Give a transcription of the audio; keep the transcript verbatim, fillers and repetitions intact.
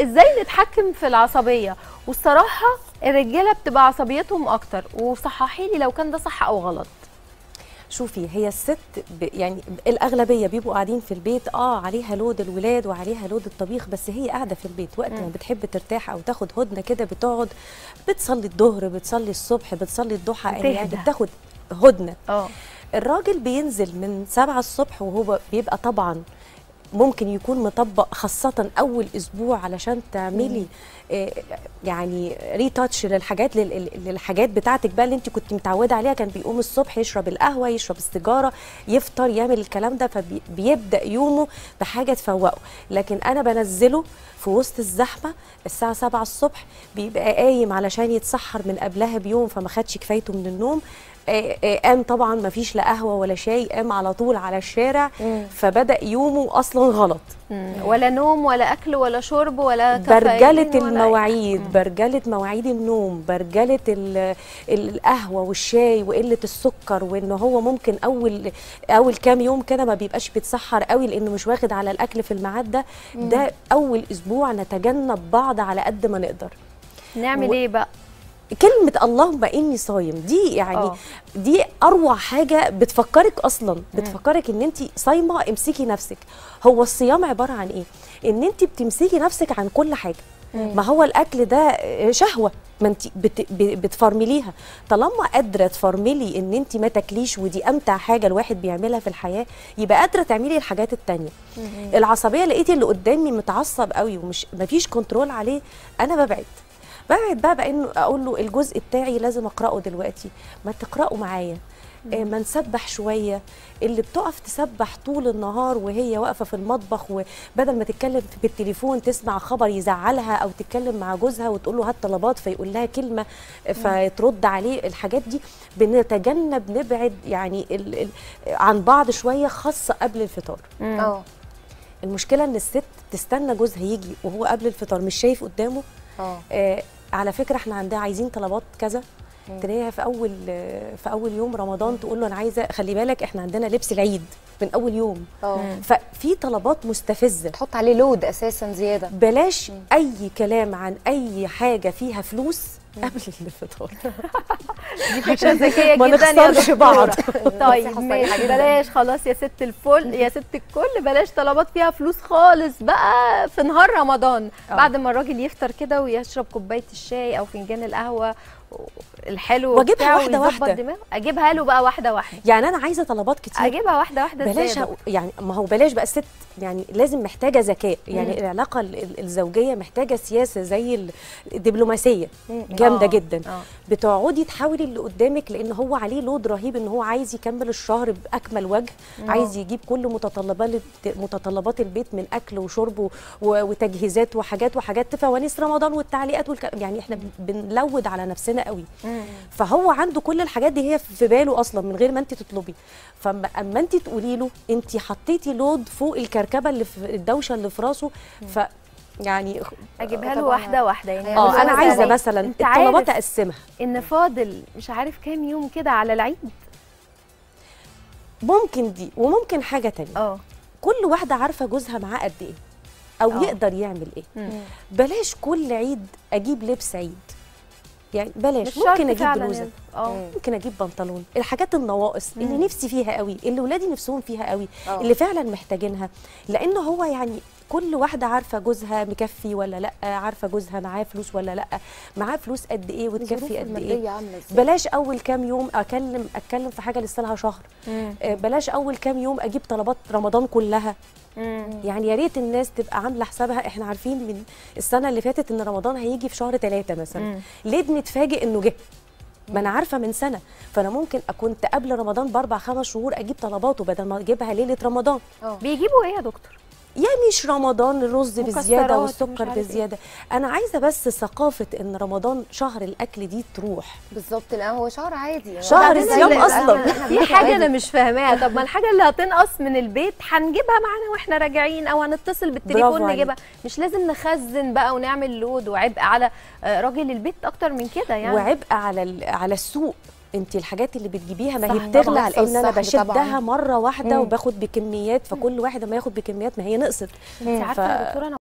ازاي نتحكم في العصبيه؟ والصراحه الرجاله بتبقى عصبيتهم اكتر، وصححي لي لو كان ده صح او غلط. شوفي، هي الست ب يعني الاغلبيه بيبقوا قاعدين في البيت، اه عليها لود الولاد وعليها لود الطبيخ، بس هي قاعده في البيت وقت ما بتحب ترتاح او تاخد هدنه كده بتقعد بتصلي الظهر، بتصلي الصبح، بتصلي الضحى، يعني بتاخد هدنه. اه الراجل بينزل من سبعة الصبح وهو بيبقى طبعا ممكن يكون مطبق، خاصة أول أسبوع علشان تعملي آه يعني ريتاتش للحاجات للحاجات بتاعتك بقى اللي أنت كنت متعودة عليها. كان بيقوم الصبح يشرب القهوة، يشرب السيجارة، يفطر، يعمل الكلام ده، فبيبدأ يومه بحاجة تفوقه. لكن أنا بنزله في وسط الزحمة الساعة سبعة الصبح، بيبقى قايم علشان يتسحر من قبلها بيوم، فما خدش كفايته من النوم. قام طبعا ما فيش لا قهوه ولا شاي، قام على طول على الشارع. مم. فبدا يومه اصلا غلط. مم. ولا نوم ولا اكل ولا شرب ولا برجله المواعيد، برجله مواعيد النوم، برجله القهوه والشاي وقله السكر، وان هو ممكن اول اول كام يوم كده ما بيبقاش بيتسحر قوي لانه مش واخد على الاكل في الميعاد ده. مم. ده اول اسبوع نتجنب بعض على قد ما نقدر. نعمل و... ايه بقى؟ كلمة اللهم إني صايم دي يعني أوه. دي أروع حاجة بتفكرك أصلا، بتفكرك إن أنت صايمة. امسكي نفسك. هو الصيام عبارة عن إيه؟ إن أنت بتمسكي نفسك عن كل حاجة. مم. ما هو الأكل ده شهوة، ما أنت بت بتفرمليها. طالما قادرة تفرملي إن أنت ما تاكليش، ودي أمتع حاجة الواحد بيعملها في الحياة، يبقى قادرة تعملي الحاجات التانية. مم. العصبية، لقيتي اللي قدامي متعصب قوي ومش مفيش كنترول عليه، أنا ببعد. ببعد بقى بانه اقول له الجزء بتاعي لازم اقراه دلوقتي، ما تقراه معايا. آه ما نسبح شويه. اللي بتقف تسبح طول النهار وهي واقفه في المطبخ، وبدل ما تتكلم بالتليفون تسمع خبر يزعلها، او تتكلم مع جوزها وتقول له هات طلبات فيقول لها كلمه فترد عليه، الحاجات دي بنتجنب، نبعد يعني ال ال عن بعض شويه، خاصه قبل الفطار. اه المشكله ان الست تستنى جوزها يجي وهو قبل الفطار مش شايف قدامه. آه على فكره احنا عندنا عايزين طلبات كذا، تلاقيها في اول في اول يوم رمضان تقول له انا عايزه، خلي بالك احنا عندنا لبس العيد من اول يوم. أوه. ففي طلبات مستفزه تحط عليه لود اساسا زياده. بلاش مم. اي كلام عن اي حاجه فيها فلوس قبل الفطار. دي فكره ذكيه ما جدا نخسرش بعض. طيب ماشي، بلاش خلاص يا ست الفل، يا ست الكل، بلاش طلبات فيها فلوس خالص بقى في نهار رمضان. أوه. بعد ما الراجل يفطر كده ويشرب كوبايه الشاي او فنجان القهوه الحلو واجيبها واحده واحده دماغه. اجيبها له بقى واحده واحده. يعني انا عايزه طلبات كتير، اجيبها واحده واحده. بلاش يعني، ما هو بلاش بقى الست يعني لازم محتاجه ذكاء. يعني مم. العلاقه الزوجيه محتاجه سياسه زي الدبلوماسيه جامده جدا. أوه. بتقعدي تحاولي اللي قدامك، لان هو عليه لود رهيب، ان هو عايز يكمل الشهر باكمل وجه. أوه. عايز يجيب كل متطلبات متطلبات البيت من اكل وشرب وتجهيزات وحاجات وحاجات فوانيس رمضان والتعليقات والك... يعني احنا بنلود على نفسنا قوي. مم. فهو عنده كل الحاجات دي هي في باله اصلا من غير ما انت تطلبي. فاما انت تقولي له انت حطيتي لود فوق الكركبه اللي في الدوشه اللي في راسه، ف يعني اجيبها له واحده واحده. يعني اه انا عايزه مثلا الطلبات اقسمها. ان فاضل مش عارف كام يوم كده على العيد، ممكن دي وممكن حاجه تانية. اه كل واحده عارفه جوزها معاه قد ايه او أوه. يقدر يعمل ايه. مم. بلاش كل عيد اجيب لبس عيد، يعني بلاش. ممكن اجيب بلوزه، اه ممكن اجيب بنطلون، الحاجات النواقص مم. اللي نفسي فيها قوي، اللي ولادي نفسهم فيها قوي، أوه. اللي فعلا محتاجينها. لان هو يعني كل واحده عارفه جوزها مكفي ولا لا، عارفه جوزها معاه فلوس ولا لا، معاه فلوس قد ايه وتكفي قد ايه. بلاش اول كام يوم اكلم اتكلم في حاجه لسه لها شهر. مم. بلاش اول كام يوم اجيب طلبات رمضان كلها. مم. يعني يا ريت الناس تبقى عامله حسابها. احنا عارفين من السنه اللي فاتت ان رمضان هيجي في شهر ثلاثة مثلا. مم. ليه بنتفاجئ انه جه؟ ما انا عارفه من سنه، فانا ممكن كنت قبل رمضان باربع خمس شهور اجيب طلباته بدل ما اجيبها ليله رمضان. أوه. بيجيبوا ايه يا دكتور؟ يعني مش رمضان الرز بزياده والسكر بزياده. إيه؟ انا عايزه بس ثقافه ان رمضان شهر الاكل دي تروح. بالظبط، لا هو شهر عادي، شهر الصيام اصلا. في حاجه انا مش فاهماها. طب ما الحاجه اللي هتنقص من البيت هنجيبها معانا واحنا راجعين، او هنتصل بالتليفون نجيبها. مش لازم نخزن بقى ونعمل لود وعبء على راجل البيت اكتر من كده يعني، وعبء على على السوق. انت الحاجات اللي بتجيبيها ما هي بتغلى، لان انا بشدها مره واحده. مم. وباخد بكميات، فكل واحده ما ياخد بكميات ما هي نقصت. انت عارفه يا دكتوره